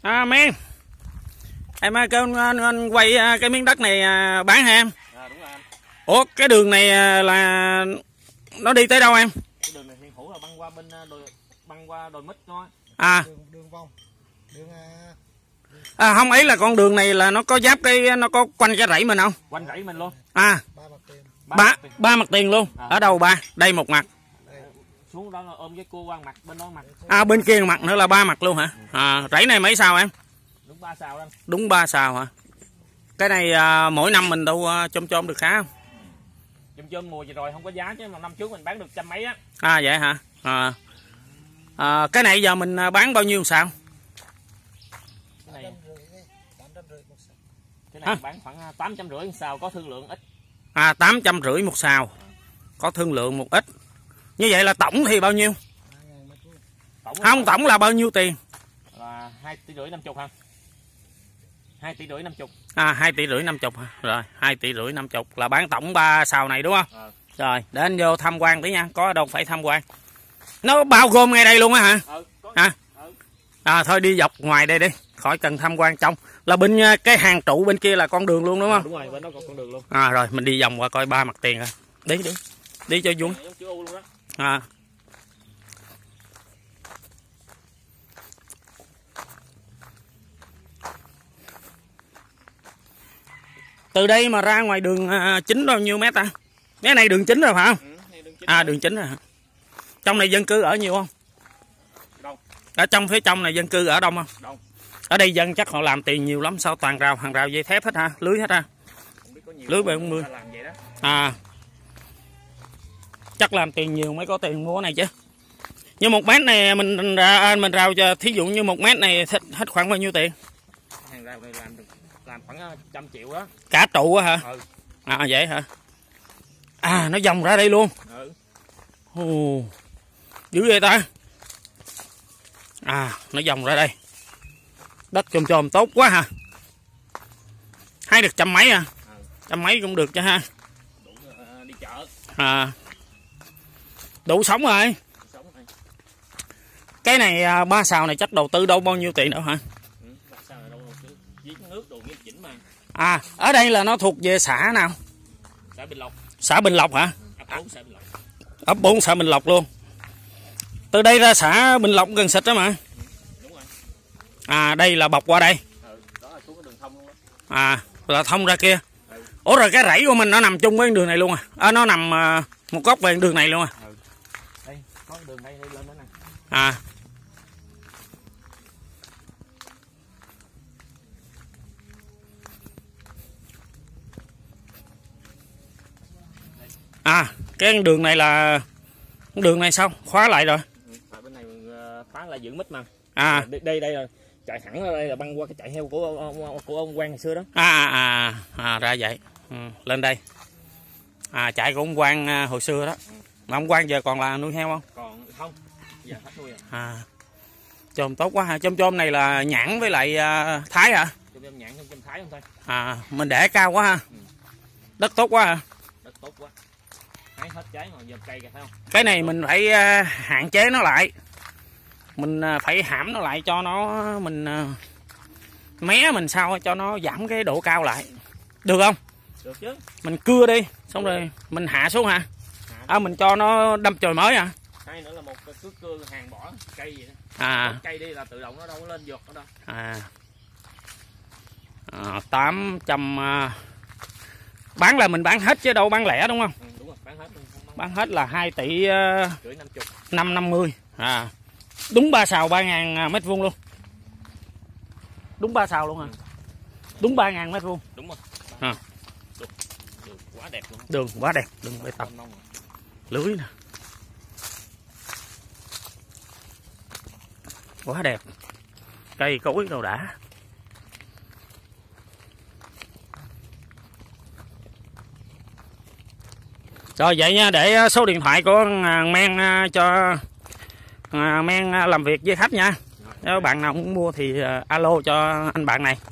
Men, em kêu anh quay cái miếng đất này bán hả em? Đúng rồi anh. Ủa cái đường này là nó đi tới đâu em? Cái đường này hiện hữu là băng qua bên băng qua đồi mít thôi. Đường vòng. Không, ấy là con đường này là nó có giáp nó có quanh cái rẫy mình không? Quanh rẫy mình luôn. Ba mặt tiền luôn. Ở đâu ba? Đây một mặt. Xuống đó là ôm cái cua quan mặt, bên đó mặt. Bên kia mặt nữa là 3 mặt luôn hả? Rẫy này mấy sao em? Đúng 3 sao anh. Đúng 3 sao hả? Cái này mỗi năm mình đâu chôm được khá không? Chôm mùa vừa rồi không có giá chứ mà năm trước mình bán được trăm mấy á. Vậy hả? Cái này giờ mình bán bao nhiêu sao? Cái này bán khoảng 850 một sào, có thương lượng ít. 850 một sào, có thương lượng một ít. Như vậy là tổng thì bao nhiêu? Tổng là bao nhiêu tiền? Là 2,5 tỷ 50 ha. 2,5 tỷ 50. 2,5 tỷ 50 hả? Rồi 2,5 tỷ 50 là bán tổng 3 sào này đúng không? Rồi để anh vô tham quan tí nha, có đâu phải tham quan. Nó bao gồm ngay đây luôn á hả? Thôi đi dọc ngoài đây đi, khỏi cần tham quan trong. Là bên cái hàng trụ bên kia là con đường luôn đúng không? Đúng rồi, bên đó còn con đường luôn. Rồi mình đi vòng qua coi 3 mặt tiền rồi. Đi cho vuông. Từ đây mà ra ngoài đường chính bao nhiêu mét ta? Cái này đường chính rồi phải không? Đường chính rồi hả? Trong này dân cư ở nhiều không? Đông. Ở trong phía trong này dân cư ở đông không? Đông. Ở đây dân chắc họ làm tiền nhiều lắm, sao toàn hàng rào dây thép hết ha, lưới hết ha. Lưới 70. Chắc làm tiền nhiều mới có tiền mua cái này chứ. Như 1 mét này mình rào cho, thí dụ như 1 mét này hết khoảng bao nhiêu tiền? Hàng rào này làm khoảng 100 triệu đó. Cả trụ á hả? Vậy hả? Nó vòng ra đây luôn. Dữ vậy ta. Nó vòng ra đây. Đất chôm tốt quá hả? Hái được trăm mấy à? Trăm mấy cũng được chứ ha. Đủ đi chợ. Đủ sống rồi. Cái này 3 sào này chắc đầu tư đâu bao nhiêu tiền nữa hả? 3 sào này đâu giếng nước đồ nghiêm chỉnh mà. Ở đây là nó thuộc về xã nào? Xã Bình Lộc. Xã Bình Lộc hả? Ấp 4 xã Bình Lộc. Ấp 4 xã Bình Lộc luôn. Từ đây ra xã Bình Lộc gần xịt đó mà. Đúng rồi. Đây là bọc qua đây. Đó là xuống cái đường thông luôn đó. Là thông ra kia. Ủa rồi cái rẫy của mình nó nằm chung với đường này luôn nó nằm một góc về đường này luôn Đây, có đường đây lên đó nè. Cái đường này là đường này sao khóa lại rồi? Bên này khóa lại giữ mít mà. Đây là chạy thẳng ra đây là băng qua cái chạy heo của ông Quang ngày xưa đó. Ra vậy. Lên đây. Chạy của ông Quang hồi xưa đó. Mà ông Quang giờ còn là nuôi heo không? Còn không. Giờ hết nuôi rồi. Chôm tốt quá ha. Chôm này là nhãn với lại thái hả? Chôm nhãn chôm thái không thôi. Mình để cao quá ha. Đất tốt quá hả? Đất tốt quá. Hái hết trái mà giờ cây kìa thấy không? Cái này mình phải hạn chế nó lại. Mình phải hãm nó lại cho nó mé mình sao cho nó giảm cái độ cao lại. Được không? Được chứ. Mình cưa đi, xong rồi mình hạ xuống hả? Mình cho nó đâm chồi mới hả? Hay nữa là một cứ cưa hàng bỏ cây vậy đó. Cây đi là tự động nó đâu có lên giọt nữa đâu. 800 bán là mình bán hết chứ đâu bán lẻ đúng không? Đúng rồi, bán hết luôn. Bán hết là 2 tỷ 550. Đúng 3 sào 3.000 mét vuông luôn. Đúng 3 sào luôn hả? Đúng 3.000 mét vuông. Đúng rồi. Đường quá đẹp luôn. Đường quá đẹp, đường bê tông. Lưới nè. Quá đẹp. Cây cối đâu đã. Rồi vậy nha, để số điện thoại của Men cho Men làm việc với khách nha. Nếu bạn nào muốn mua thì alo cho anh bạn này.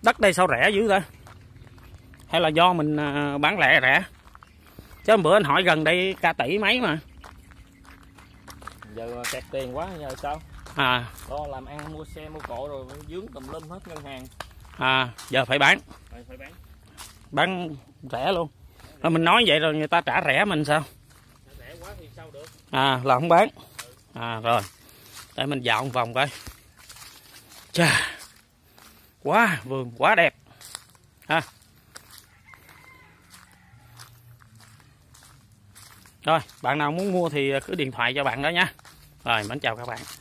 đất đây sao rẻ dữ ta? Hay là do mình bán lẻ rẻ? Chứ bữa anh hỏi gần đây cả tỷ mấy mà. Giờ kẹt tiền quá giờ sao? Đó làm ăn mua xe mua cộ rồi dướng tùm lum hết ngân hàng. Giờ phải bán. Phải bán. Bán rẻ luôn. Rồi mình nói vậy rồi người ta trả rẻ mình sao? Rẻ quá thì sao được? Là không bán. Rồi. Để mình dạo một vòng coi. Chà. Quá, vườn quá đẹp. Rồi, bạn nào muốn mua thì cứ điện thoại cho bạn đó nha. Rồi, mến chào các bạn.